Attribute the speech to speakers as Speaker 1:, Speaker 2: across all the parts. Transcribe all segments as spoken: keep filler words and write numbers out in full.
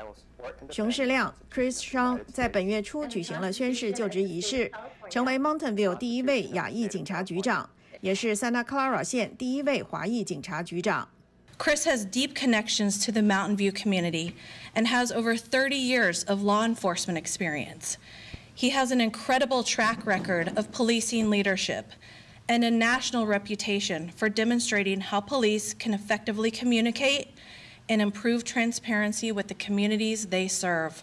Speaker 1: 熊世亮 Chris Shaw 在本月初举行了宣誓就职仪式，成为 Mountain View 第一位亚裔警察局长，也是 Santa Clara 县第一位华裔警察局长。
Speaker 2: Chris has deep connections to the Mountain View community and has over thirty years of law enforcement experience. He has an incredible track record of policing leadership and a national reputation for demonstrating how police can effectively communicate and improve transparency with the communities they serve.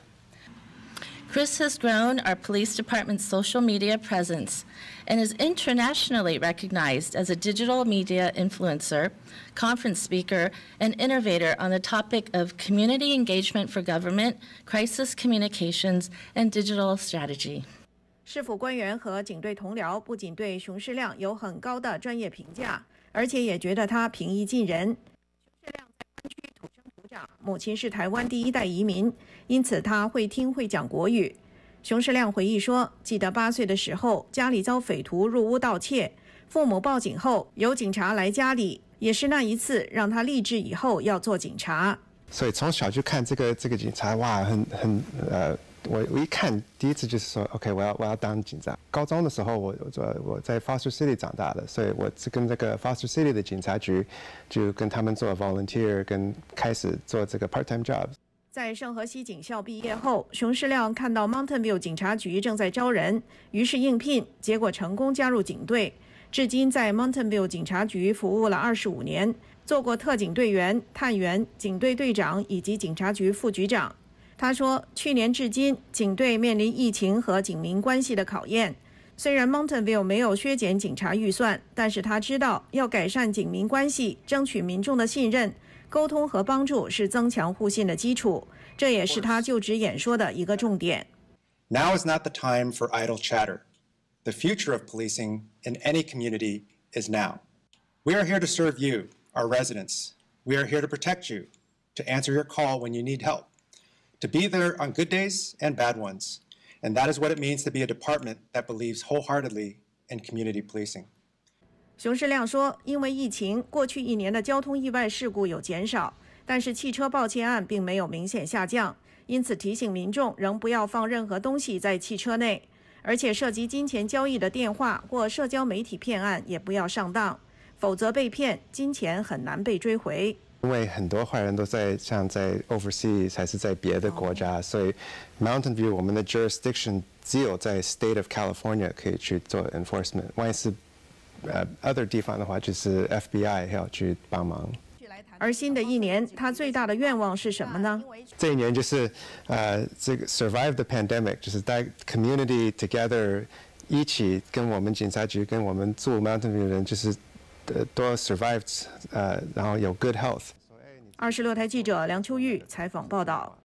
Speaker 3: Chris has grown our police department's social media presence and is internationally recognized as a digital media influencer, conference speaker, and innovator on the topic of community engagement for government, crisis communications, and digital strategy.
Speaker 1: 市府官员和警队同僚不仅对熊世亮有很高的专业评价，而且也觉得他平易近人。熊世亮在湾区土生土长，母亲是台湾第一代移民，因此他会听会讲国语。熊世亮回忆说，记得八岁的时候，家里遭匪徒入屋盗窃，父母报警后，有警察来家里，也是那一次让他立志以后要做警察。
Speaker 4: 所以从小就看这个这个警察，哇，很很呃。我我一看，第一次就是说 ，OK， 我要我要当警察。高中的时候我，我我在 Foster City 长大的，所以我是跟这个 Foster City 的警察局，就跟他们做 volunteer， 跟开始做这个 part-time job。
Speaker 1: 在圣荷西警校毕业后，熊世亮看到 Mountain View 警察局正在招人，于是应聘，结果成功加入警队。至今在 Mountain View 警察局服务了二十五年，做过特警队员、探员、警队队长以及警察局副局长。他说，去年至今，警队面临疫情和警民关系的考验。虽然 Mountain View 没有削减警察预算，但是他知道要改善警民关系，争取民众的信任，沟通和帮助是增强互信的基础。这也是他就职演说的一个重点。
Speaker 5: Now is not the time for idle chatter. The future of policing in any community is now. We are here to serve you, our residents. We are here to protect you, to answer your call when you need help.To be there on good days and bad ones. And that is what it means to be a department that believes wholeheartedly in community policing.
Speaker 1: 熊世亮说，因为疫情，过去一年的交通意外事故有减少，但是汽车爆窃案并没有明显下降，因此提醒民众仍不要放任何东西在汽车内，而且涉及金钱交易的电话或社交媒体骗案也不要上当，否则被骗，金钱很难被追回。
Speaker 4: 因为很多坏人都在像在 overseas 还是在别的国家， oh. 所以 Mountain View 我们的 jurisdiction 只有在 State of California 可以去做 enforcement。万一是呃 other 地方的话，就是 F B I 要去帮忙。
Speaker 1: 而新的一年，他最大的愿望是什么呢？
Speaker 4: 这一年就是呃这个 survive the pandemic， 就是在 community together 一起跟我们警察局跟我们住 Mountain View 的人就是。多 survived， 呃，然后有 good health。
Speaker 1: 二十六台记者梁秋玉采访报道。